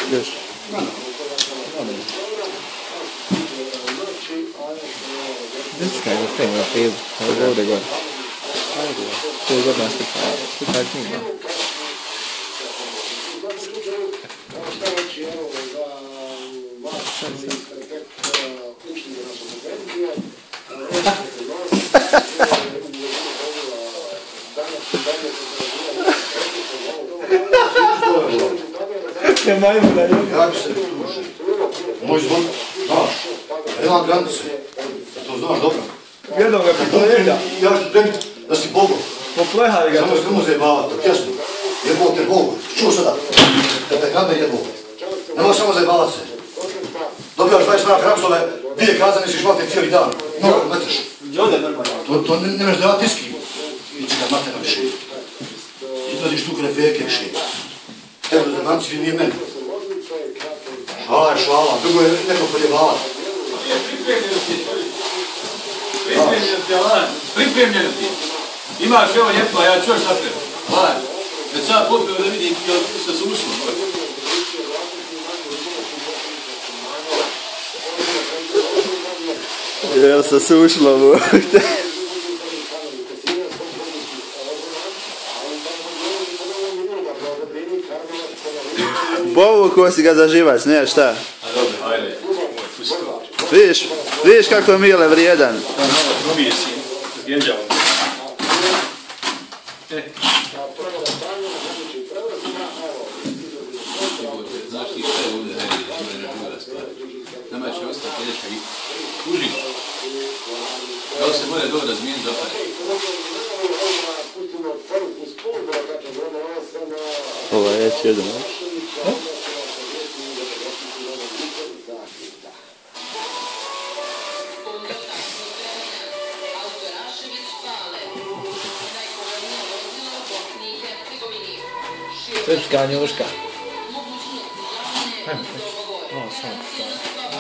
Još. Gdje si kaj ostavimo na filu? Ovo ovdje gore. To je godina slika. Slika je knjiga. Ja majmo da je. Kako se druži? Moj zvon, znaš, Elan granice, to znaš dobro. Gledam ga po poljelja. Ja ću tebi da si Bogo. Poplehaj ga. Samo se mu zajebavati, to tjesno. Jebo te Bogo, čuo sada? Da te grabe jebo. Nemoj samo zajebavat se. Dobijaš 20 maraka rapsove, dvije kazane si žvate cijeli dan. Nogo meteš. To nemaš da ja tiski. Ići ga matera više. Izvadiš tu krefeke više. Tebe da manci nije meni. Šala je šala, drugo je neko poljebavat. Pripremljeno ti. Imaš evo lijepo, a ja ću još napred. Hvala. Već sad popio da vidim jel se sušilo. Jel se sušilo mu? Povuko si ga za živac, ne šta? A dobro, ajde. Pusti to. Vidiš kako je Mile vrijedan. Probije si. Zgjenđavam. Znaš ti šta je ovdje najbolje druga stvar? Nama će ostati sljedeća i kuži. Kao se bolje dobro razmijeniti zapad. Ovo je još jedan. Srpska njuška. Ajmo, samo